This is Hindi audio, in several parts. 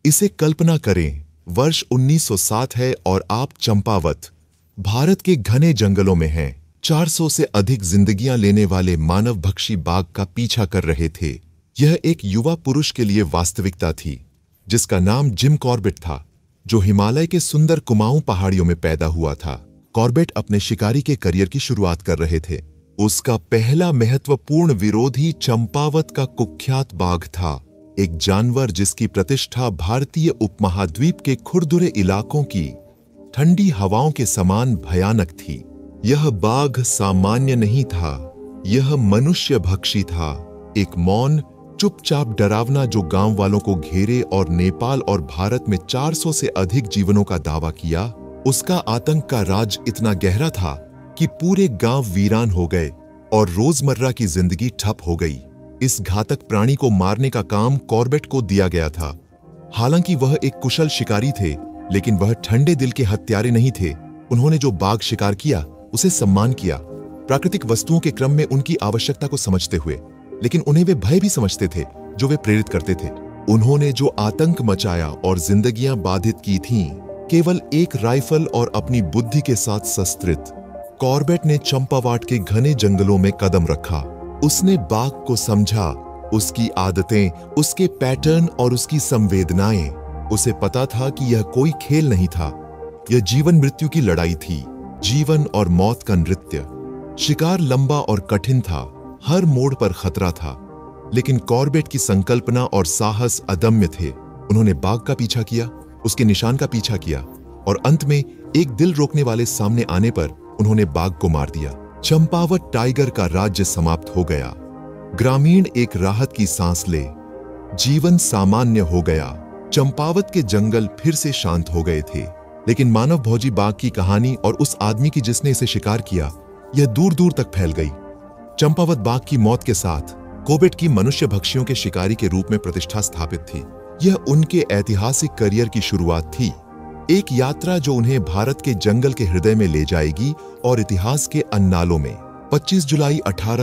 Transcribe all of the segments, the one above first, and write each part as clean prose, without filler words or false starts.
इसे कल्पना करें, वर्ष 1907 है और आप चंपावत, भारत के घने जंगलों में हैं। 400 से अधिक जिंदगियां लेने वाले मानवभक्षी बाघ का पीछा कर रहे थे। यह एक युवा पुरुष के लिए वास्तविकता थी, जिसका नाम जिम कॉर्बेट था, जो हिमालय के सुंदर कुमाऊं पहाड़ियों में पैदा हुआ था। कॉर्बेट अपने शिकारी के करियर की शुरुआत कर रहे थे। उसका पहला महत्वपूर्ण विरोधी चंपावत का कुख्यात बाघ था, एक जानवर जिसकी प्रतिष्ठा भारतीय उपमहाद्वीप के खुरदुरे इलाकों की ठंडी हवाओं के समान भयानक थी। यह बाघ सामान्य नहीं था, यह मनुष्य भक्षी था, एक मौन, चुपचाप डरावना जो गांव वालों को घेरे और नेपाल और भारत में 400 से अधिक जीवनों का दावा किया। उसका आतंक का राज इतना गहरा था कि पूरे गांव वीरान हो गए और रोजमर्रा की जिंदगी ठप हो गई। इस घातक प्राणी को मारने का काम कॉर्बेट को दिया गया था। हालांकि वह एक कुशल शिकारी थे, लेकिन वह ठंडे दिल के हत्यारे नहीं थे। उन्होंने जो बाघ शिकार किया उसे सम्मान किया, प्राकृतिक वस्तुओं के क्रम में उनकी आवश्यकता को समझते हुए, लेकिन उन्हें वे भय भी समझते थे जो वे प्रेरित करते थे। उन्होंने जो आतंक मचाया और जिंदगियां बाधित की थीं, केवल एक राइफल और अपनी बुद्धि के साथ शस्त्रित, कॉर्बेट ने चंपावत के घने जंगलों में कदम रखा। उसने बाघ को समझा, उसकी आदतें, उसके पैटर्न और उसकी संवेदनाएं। उसे पता था कि यह कोई खेल नहीं था, यह जीवन मृत्यु की लड़ाई थी, जीवन और मौत का नृत्य। शिकार लंबा और कठिन था, हर मोड़ पर खतरा था, लेकिन कॉर्बेट की संकल्पना और साहस अदम्य थे। उन्होंने बाघ का पीछा किया, उसके निशान का पीछा किया और अंत में एक दिल रोकने वाले सामने आने पर उन्होंने बाघ को मार दिया। चंपावत टाइगर का राज्य समाप्त हो गया। ग्रामीण एक राहत की सांस ले, जीवन सामान्य हो गया। चंपावत के जंगल फिर से शांत हो गए थे, लेकिन मानव भोजी बाघ की कहानी और उस आदमी की जिसने इसे शिकार किया, यह दूर दूर तक फैल गई। चंपावत बाघ की मौत के साथ कॉर्बेट की मनुष्य भक्षियों के शिकारी के रूप में प्रतिष्ठा स्थापित थी। यह उनके ऐतिहासिक करियर की शुरुआत थी, एक यात्रा जो उन्हें भारत के जंगल के हृदय में ले जाएगी और इतिहास के अन्नालों में। 25 जुलाई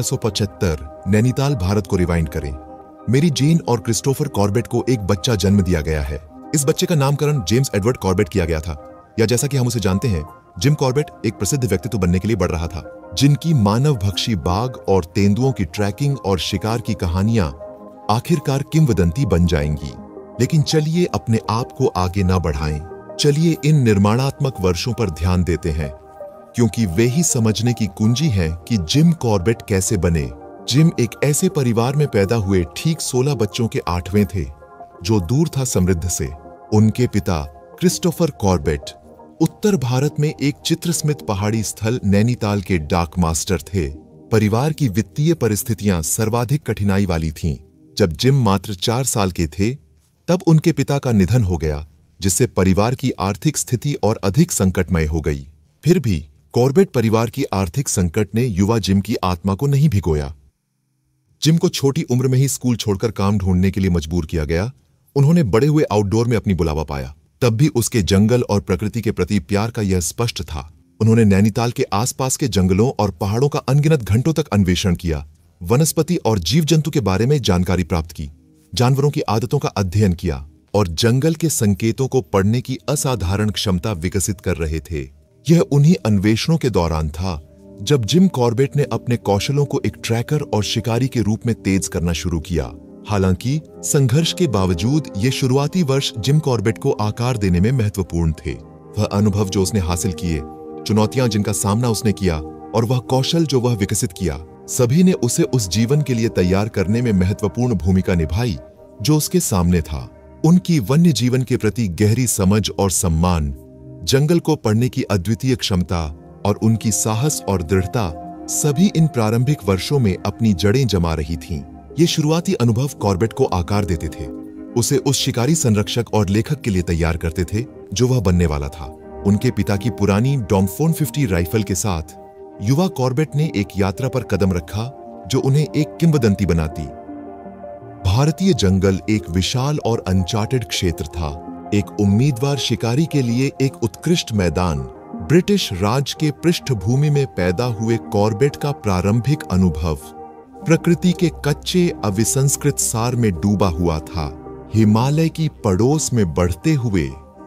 1875 नैनीताल, भारत को रिवाइंड करें। मेरी जेन और क्रिस्टोफर कॉर्बेट को एक बच्चा जन्म दिया गया है। इस बच्चे का नामकरण जेम्स एडवर्ड कॉर्बेट किया गया था, या जैसा कि हम उसे जानते हैं, जिम कॉर्बेट एक प्रसिद्ध व्यक्तित्व बनने के लिए बढ़ रहा था, जिनकी मानवभक्षी बाघ और तेंदुओं की ट्रैकिंग और शिकार की कहानियां आखिरकार किंवदंती बन जाएंगी। लेकिन चलिए अपने आप को आगे ना बढ़ाएं। चलिए इन निर्माणात्मक वर्षों पर ध्यान देते हैं, क्योंकि वे ही समझने की कुंजी है कि जिम कॉर्बेट कैसे बने। जिम एक ऐसे परिवार में पैदा हुए, ठीक 16 बच्चों के 8वें थे, जो दूर था समृद्ध से। उनके पिता क्रिस्टोफर कॉर्बेट उत्तर भारत में एक चित्रस्मित पहाड़ी स्थल नैनीताल के डाक मास्टर थे। परिवार की वित्तीय परिस्थितियां सर्वाधिक कठिनाई वाली थीं। जब जिम मात्र 4 साल के थे, तब उनके पिता का निधन हो गया, जिससे परिवार की आर्थिक स्थिति और अधिक संकटमय हो गई। फिर भी कॉर्बेट परिवार की आर्थिक संकट ने युवा जिम की आत्मा को नहीं भिगोया। जिम को छोटी उम्र में ही स्कूल छोड़कर काम ढूंढने के लिए मजबूर किया गया। उन्होंने बड़े हुए आउटडोर में अपनी बुलावा पाया, तब भी उसके जंगल और प्रकृति के प्रति प्यार का यह स्पष्ट था। उन्होंने नैनीताल के आसपास के जंगलों और पहाड़ों का अनगिनत घंटों तक अन्वेषण किया, वनस्पति और जीव जंतु के बारे में जानकारी प्राप्त की, जानवरों की आदतों का अध्ययन किया और जंगल के संकेतों को पढ़ने की असाधारण क्षमता विकसित कर रहे थे। यह उन्हीं अन्वेषणों के दौरान था जब जिम कॉर्बेट ने अपने कौशलों को एक ट्रैकर और शिकारी के रूप में तेज करना शुरू किया। हालांकि संघर्ष के बावजूद ये शुरुआती वर्ष जिम कॉर्बेट को आकार देने में महत्वपूर्ण थे। वह अनुभव जो उसने हासिल किए, चुनौतियां जिनका सामना उसने किया और वह कौशल जो वह विकसित किया, सभी ने उसे उस जीवन के लिए तैयार करने में महत्वपूर्ण भूमिका निभाई जो उसके सामने था। उनकी वन्य जीवन के प्रति गहरी समझ और सम्मान, जंगल को पढ़ने की अद्वितीय क्षमता और उनकी साहस और दृढ़ता सभी इन प्रारंभिक वर्षों में अपनी जड़ें जमा रही थीं। ये शुरुआती अनुभव कॉर्बेट को आकार देते थे, उसे उस शिकारी संरक्षक और लेखक के लिए तैयार करते थे जो वह बनने वाला था। उनके पिता की पुरानी डॉम्फोन 50 राइफल के साथ युवा कॉर्बेट ने एक यात्रा पर कदम रखा जो उन्हें एक किंवदंती बनाती। भारतीय जंगल एक विशाल और अनचार्टेड क्षेत्र था, एक उम्मीदवार शिकारी के लिए एक उत्कृष्ट मैदान। ब्रिटिश राज के पृष्ठभूमि में पैदा हुए कॉर्बेट का प्रारंभिक अनुभव प्रकृति के कच्चे अविसंस्कृत सार में डूबा हुआ था। हिमालय की पड़ोस में बढ़ते हुए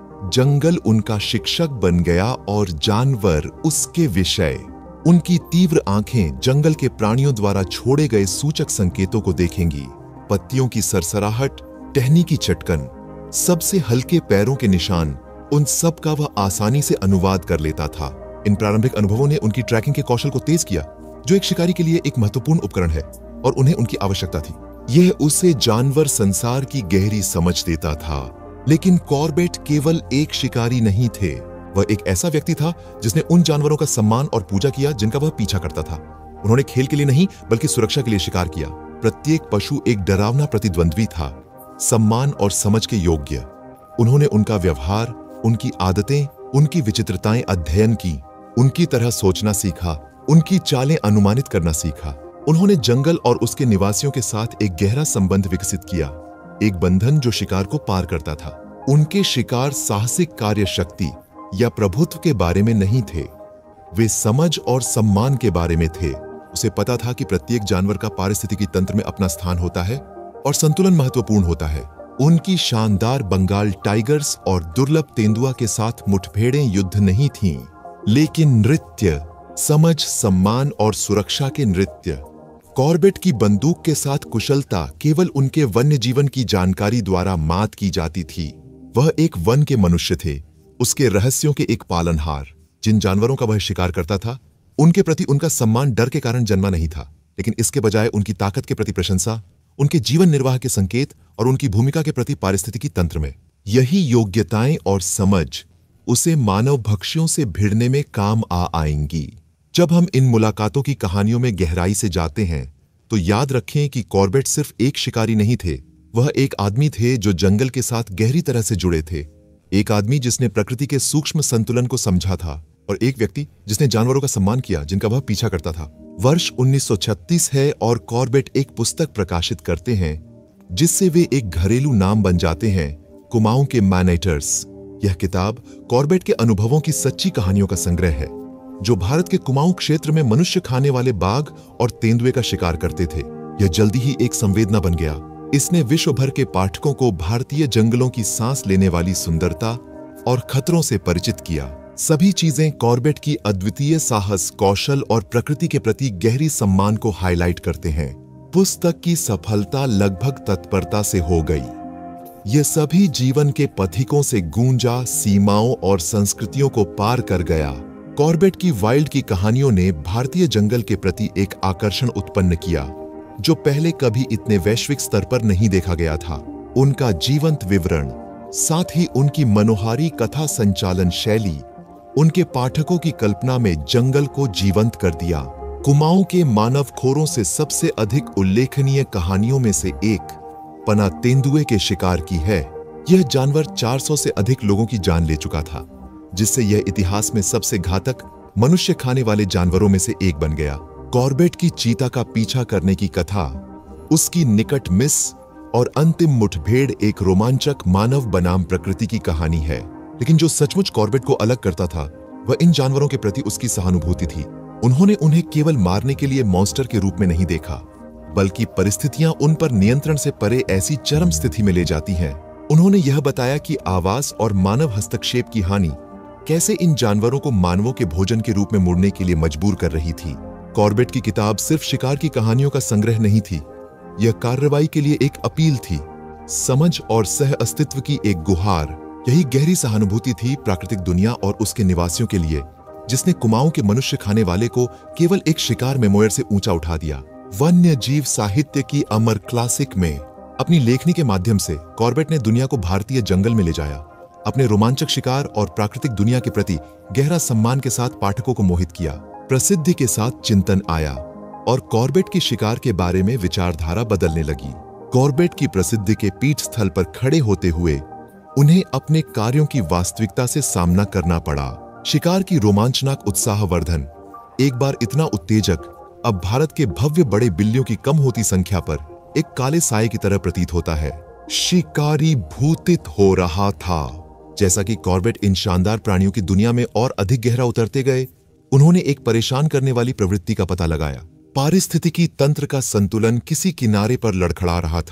जंगल उनका शिक्षक बन गया और जानवर उसके विषय। उनकी तीव्र आंखें जंगल के प्राणियों द्वारा छोड़े गए सूचक संकेतों को देखेंगी। पत्तियों की सरसराहट, टहनी की चटकन, सबसे हल्के पैरों के निशान, उन सब का वह आसानी से अनुवाद कर लेता था। इन प्रारंभिक अनुभवों ने उनकी ट्रैकिंग के कौशल को तेज किया, जो एक शिकारी के लिए एक महत्वपूर्ण उपकरण है और उन्हें उनकी आवश्यकता थी। यह उसे जानवर संसार की गहरी समझ देता था। लेकिन कॉर्बेट केवल एक शिकारी नहीं थे, वह एक ऐसा व्यक्ति था जिसने उन जानवरों का सम्मान और पूजा किया जिनका वह पीछा करता था। उन्होंने खेल के लिए नहीं बल्कि सुरक्षा के लिए शिकार किया। प्रत्येक पशु एक डरावना प्रतिद्वंद्वी था, सम्मान और समझ के योग्य। उन्होंने उनका व्यवहार, उनकी आदतें, उनकी विचित्रताएं अध्ययन की, उनकी तरह सोचना सीखा, उनकी चालें अनुमानित करना सीखा। उन्होंने जंगल और उसके निवासियों के साथ एक गहरा संबंध विकसित किया, एक बंधन जो शिकार को पार करता था। उनके शिकार साहसिक कार्य शक्ति या प्रभुत्व के बारे में नहीं थे, वे समझ और सम्मान के बारे में थे। उसे पता था कि प्रत्येक जानवर का पारिस्थितिकी तंत्र में अपना स्थान होता है और संतुलन महत्वपूर्ण होता है। उनकी शानदार बंगाल टाइगर्स और दुर्लभ तेंदुआ के साथ मुठभेड़ें युद्ध नहीं थीं, लेकिन नृत्य, समझ, सम्मान और सुरक्षा के नृत्य। कॉर्बेट की बंदूक के साथ कुशलता केवल उनके वन्य जीवन की जानकारी द्वारा मात की जाती थी। वह एक वन के मनुष्य थे, उसके रहस्यों के एक पालनहार। जिन जानवरों का वह शिकार करता था, उनके प्रति उनका सम्मान डर के कारण जन्मा नहीं था, लेकिन इसके बजाय उनकी ताकत के प्रति प्रशंसा, उनके जीवन निर्वाह के संकेत और उनकी भूमिका के प्रति पारिस्थितिकी तंत्र में। यही योग्यताएं और समझ उसे मानव भक्षियों से भिड़ने में काम आ आएंगी। जब हम इन मुलाकातों की कहानियों में गहराई से जाते हैं, तो याद रखें कि कॉर्बेट सिर्फ एक शिकारी नहीं थे, वह एक आदमी थे जो जंगल के साथ गहरी तरह से जुड़े थे। एक आदमी जिसने प्रकृति के सूक्ष्म संतुलन को समझा था और एक व्यक्ति जिसने जानवरों का सम्मान किया जिनका वह पीछा करता था। वर्ष 1936 है और कॉर्बेट एक पुस्तक प्रकाशित करते हैं जिससे वे एक घरेलू नाम बन जाते हैं, कुमाऊं के मैनेटर्स। यह किताब कॉर्बेट के अनुभवों की सच्ची कहानियों का संग्रह है, जो भारत के कुमाऊं क्षेत्र में मनुष्य खाने वाले बाघ और तेंदुए का शिकार करते थे। यह जल्दी ही एक संवेदना बन गया। इसने विश्व भर के पाठकों को भारतीय जंगलों की सांस लेने वाली सुंदरता और खतरों से परिचित किया। सभी चीजें कॉर्बेट की अद्वितीय साहस, कौशल और प्रकृति के प्रति गहरी सम्मान को हाईलाइट करते हैं। पुस्तक की सफलता लगभग तत्परता से हो गई। यह सभी जीवन के पथिकों से गूंजा, सीमाओं और संस्कृतियों को पार कर गया। कॉर्बेट की वाइल्ड की कहानियों ने भारतीय जंगल के प्रति एक आकर्षण उत्पन्न किया जो पहले कभी इतने वैश्विक स्तर पर नहीं देखा गया था। उनका जीवंत विवरण, साथ ही उनकी मनोहारी कथा संचालन शैली, उनके पाठकों की कल्पना में जंगल को जीवंत कर दिया। कुमाऊं के मानवखोरों से सबसे अधिक उल्लेखनीय कहानियों में से एक पना तेंदुए के शिकार की है। यह जानवर 400 से अधिक लोगों की जान ले चुका था, जिससे यह इतिहास में सबसे घातक मनुष्य खाने वाले जानवरों में से एक बन गया। कॉर्बेट की चीता का पीछा करने की कथा, उसकी निकट मिस और अंतिम मुठभेड़ एक रोमांचक मानव बनाम प्रकृति की कहानी है। लेकिन जो सचमुच कॉर्बेट को अलग करता था, वह इन जानवरों के प्रति उसकी सहानुभूति थी। उन्होंने उन्हें केवल मारने के लिए मॉन्स्टर के रूप में नहीं देखा, बल्कि परिस्थितियां उन पर नियंत्रण से परे ऐसी चरम स्थिति में ले जाती हैं। उन्होंने यह बताया कि आवास और मानव हस्तक्षेप की हानि कैसे इन जानवरों को मानवों के भोजन के रूप में मुड़ने के लिए मजबूर कर रही थी। कॉर्बेट की किताब सिर्फ शिकार की कहानियों का संग्रह नहीं थी, यह कार्रवाई के लिए एक अपील थी, समझ और सह अस्तित्व की एक गुहार। यही गहरी सहानुभूति थी प्राकृतिक दुनिया और उसके निवासियों के लिए, जिसने कुमाऊं के मनुष्य खाने वाले को केवल एक शिकार मेमोयर से ऊंचा उठा दिया। वन्य जीव साहित्य की अमर क्लासिक में अपनी लेखनी के माध्यम से कॉर्बेट ने दुनिया को भारतीय जंगल में ले जाया। अपने रोमांचक शिकार और प्राकृतिक दुनिया के प्रति गहरा सम्मान के साथ पाठकों को मोहित किया। प्रसिद्धि के साथ चिंतन आया और कॉर्बेट के शिकार के बारे में विचारधारा बदलने लगी। कॉर्बेट की प्रसिद्धि के पीठ स्थल पर खड़े होते हुए उन्हें अपने कार्यों की वास्तविकता से सामना करना पड़ा। शिकार की रोमांचनाक उत्साहवर्धन एक बार इतना उत्तेजक अब भारत के भव्य बड़े बिल्लियों की कम होती संख्या पर एक काले साए की तरह प्रतीत होता है। शिकारी भूतित हो रहा था। जैसा कि कॉर्बेट इन शानदार प्राणियों की दुनिया में और अधिक गहरा उतरते गए, उन्होंने एक परेशान करने वाली प्रवृत्ति का पता लगाया। पारिस्थितिकी तंत्र का संतुलन किसी किनारे पर लड़खड़ा रहा था।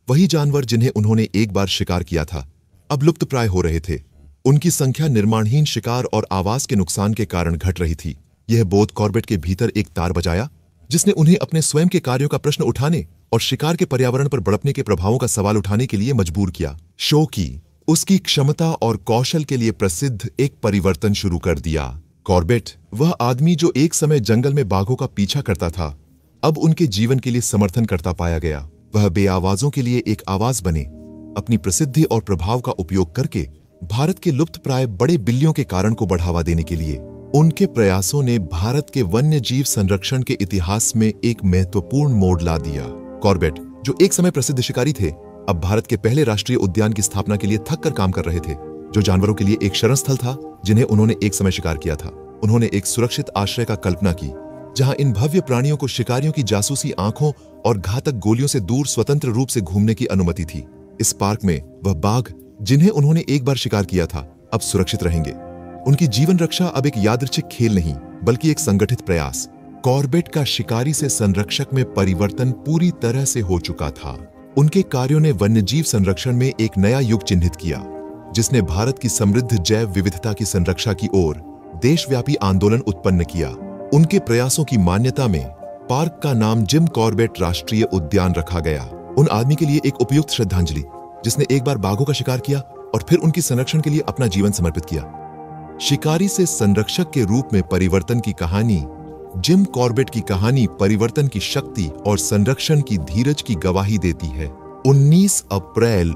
वही जानवर जिन्हें उन्होंने एक बार शिकार किया था अब लुप्तप्राय हो रहे थे। उनकी संख्या निर्माणहीन शिकार और आवास के नुकसान के कारण घट रही थी। यह बोध कॉर्बेट के भीतर एक तार बजाया जिसने उन्हें अपने स्वयं के कार्यों का प्रश्न उठाने और शिकार के पर्यावरण पर बड़पने के प्रभावों का सवाल उठाने के लिए मजबूर किया। शौकी उसकी क्षमता और कौशल के लिए प्रसिद्ध एक परिवर्तन शुरू कर दिया। कॉर्बेट, वह आदमी जो एक समय जंगल में बाघों का पीछा करता था, अब उनके जीवन के लिए समर्थन करता पाया गया। वह बेआवाजों के लिए एक आवाज बने। अपनी प्रसिद्धि और प्रभाव का उपयोग करके भारत के लुप्तप्राय बड़े बिल्लियों के कारण को बढ़ावा देने के लिए उनके प्रयासों ने भारत के वन्य जीव संरक्षण के इतिहास में एक महत्वपूर्ण मोड़ ला दिया। कॉर्बेट, जो एक समय प्रसिद्ध शिकारी थे, अब भारत के पहले राष्ट्रीय उद्यान की स्थापना के लिए थक कर काम कर रहे थे, जो जानवरों के लिए एक शरण स्थल था जिन्हें उन्होंने एक समय शिकार किया था। उन्होंने एक सुरक्षित आश्रय का कल्पना की जहां इन भव्य प्राणियों को शिकारियों की जासूसी आंखों और घातक गोलियों से दूर स्वतंत्र रूप से घूमने की अनुमति थी। इस पार्क में वह बाघ जिन्हें उन्होंने एक बार शिकार किया था अब सुरक्षित रहेंगे। उनकी जीवन रक्षा अब एक यादृच्छिक खेल नहीं बल्कि एक संगठित प्रयास। कॉर्बेट का शिकारी से संरक्षक में परिवर्तन पूरी तरह से हो चुका था। उनके कार्यों ने वन्यजीव संरक्षण में एक नया युग चिन्हित किया जिसने भारत की समृद्ध जैव विविधता की संरक्षा की ओर देशव्यापी आंदोलन उत्पन्न किया। उनके प्रयासों की मान्यता में पार्क का नाम जिम कॉर्बेट राष्ट्रीय उद्यान रखा गया। उन आदमी के लिए एक उपयुक्त श्रद्धांजलि जिसने एक बार बाघों का शिकार किया और फिर उनकी संरक्षण के लिए अपना जीवन समर्पित किया। शिकारी से संरक्षक के रूप में परिवर्तन की कहानी, जिम कॉर्बेट की कहानी परिवर्तन की शक्ति और संरक्षण की धीरज की गवाही देती है। 19 अप्रैल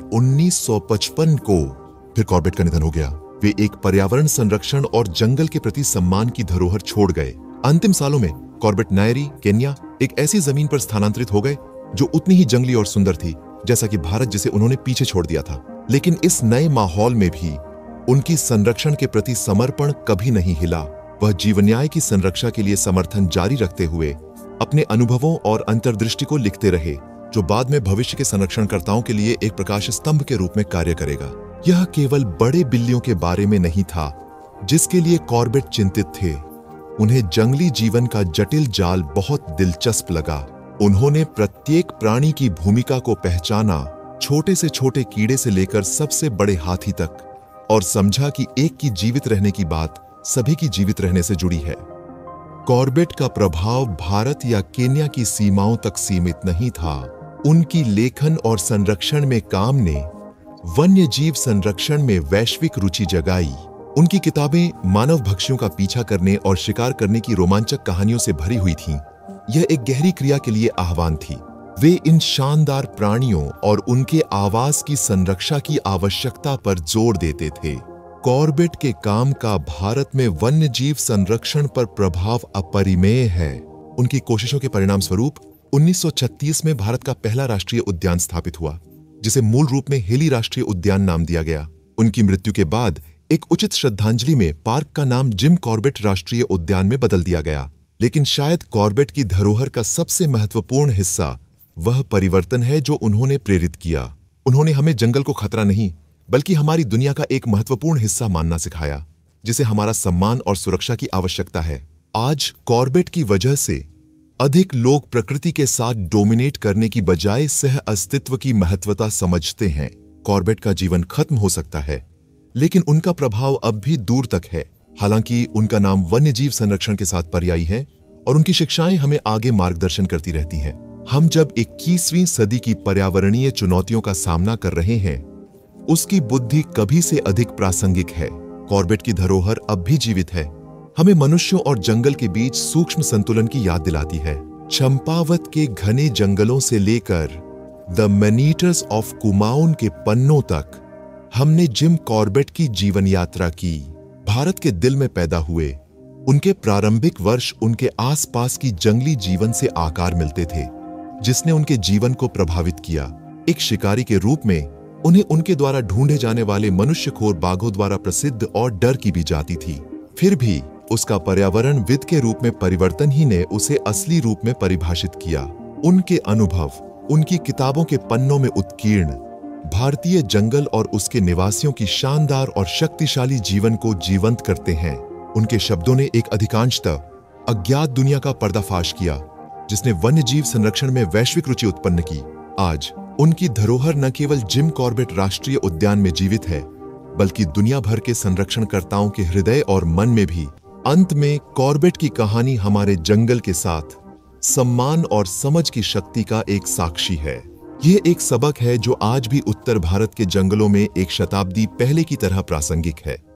1955 को फिर कॉर्बेट का निधन हो गया। वे एक पर्यावरण संरक्षण और जंगल के प्रति सम्मान की धरोहर छोड़ गए। अंतिम सालों में कॉर्बेट नायरी, केन्या एक ऐसी जमीन पर स्थानांतरित हो गए जो उतनी ही जंगली और सुंदर थी जैसा कि भारत जिसे उन्होंने पीछे छोड़ दिया था। लेकिन इस नए माहौल में भी उनकी संरक्षण के प्रति समर्पण कभी नहीं हिला। वह जीवन्याय की संरक्षा के लिए समर्थन जारी रखते हुए अपने अनुभवों और अंतर्दृष्टि को लिखते रहे, जो बाद में भविष्य के संरक्षणकर्ताओं के लिए एक प्रकाश स्तंभ के रूप में कार्य करेगा। यह केवल बड़े बिल्लियों के बारे में नहीं था जिसके लिए कॉर्बेट चिंतित थे। उन्हें जंगली जीवन का जटिल जाल बहुत दिलचस्प लगा। उन्होंने प्रत्येक प्राणी की भूमिका को पहचाना, छोटे से छोटे कीड़े से लेकर सबसे बड़े हाथी तक, और समझा कि एक की जीवित रहने की बात सभी की जीवित रहने से जुड़ी है। कॉर्बेट का प्रभाव भारत या केन्या की सीमाओं तक सीमित नहीं था। उनकी लेखन और संरक्षण में काम ने वन्य जीव संरक्षण में वैश्विक रुचि जगाई। उनकी किताबें मानव भक्षियों का पीछा करने और शिकार करने की रोमांचक कहानियों से भरी हुई थीं। यह एक गहरी क्रिया के लिए आह्वान थी। वे इन शानदार प्राणियों और उनके आवास की संरक्षा की आवश्यकता पर जोर देते थे। कॉर्बेट के काम का भारत में वन्य जीव संरक्षण पर प्रभाव अपरिमेय है। उनकी कोशिशों के परिणाम स्वरूप 1936 में भारत का पहला राष्ट्रीय उद्यान स्थापित हुआ, जिसे मूल रूप में हेली राष्ट्रीय उद्यान नाम दिया गया। उनकी मृत्यु के बाद एक उचित श्रद्धांजलि में पार्क का नाम जिम कॉर्बेट राष्ट्रीय उद्यान में बदल दिया गया। लेकिन शायद कॉर्बेट की धरोहर का सबसे महत्वपूर्ण हिस्सा वह परिवर्तन है जो उन्होंने प्रेरित किया। उन्होंने हमें जंगल को खतरा नहीं बल्कि हमारी दुनिया का एक महत्वपूर्ण हिस्सा मानना सिखाया, जिसे हमारा सम्मान और सुरक्षा की आवश्यकता है। आज कॉर्बेट की वजह से अधिक लोग प्रकृति के साथ डोमिनेट करने की बजाय सह अस्तित्व की महत्वता समझते हैं। कॉर्बेट का जीवन खत्म हो सकता है, लेकिन उनका प्रभाव अब भी दूर तक है। हालांकि उनका नाम वन्यजीव संरक्षण के साथ पर्यायी है और उनकी शिक्षाएं हमें आगे मार्गदर्शन करती रहती हैं। हम जब 21वीं सदी की पर्यावरणीय चुनौतियों का सामना कर रहे हैं, उसकी बुद्धि कभी से अधिक प्रासंगिक है। कॉर्बेट की धरोहर अब भी जीवित है, हमें मनुष्यों और जंगल के बीच सूक्ष्म संतुलन की याद दिलाती है। चंपावत के घने जंगलों से लेकर द मैनीटर्स ऑफ कुमाऊन के पन्नों तक हमने जिम कॉर्बेट की जीवन यात्रा की। भारत के दिल में पैदा हुए उनके प्रारंभिक वर्ष उनके आसपास की जंगली जीवन से आकार मिलते थे, जिसने उनके जीवन को प्रभावित किया। एक शिकारी के रूप में उन्हें उनके द्वारा ढूंढे जाने वाले मनुष्यखोर बाघों द्वारा प्रसिद्ध और डर की भी जाती थी। फिर भी उसका पर्यावरणविद के रूप में परिवर्तन ही ने उसे असली रूप में परिभाषित किया। उनके अनुभव उनकी किताबों के पन्नों में उत्कीर्ण भारतीय जंगल और उसके निवासियों की शानदार और शक्तिशाली जीवन को जीवंत करते हैं। उनके शब्दों ने एक अधिकांशतः अज्ञात दुनिया का पर्दाफाश किया, जिसने वन्यजीव संरक्षण में वैश्विक रुचि उत्पन्न की। आज उनकी धरोहर न केवल जिम कॉर्बेट राष्ट्रीय उद्यान में जीवित है, बल्कि दुनिया भर के संरक्षणकर्ताओं के हृदय और मन में भी। अंत में कॉर्बेट की कहानी हमारे जंगल के साथ सम्मान और समझ की शक्ति का एक साक्षी है। यह एक सबक है जो आज भी उत्तर भारत के जंगलों में एक शताब्दी पहले की तरह प्रासंगिक है।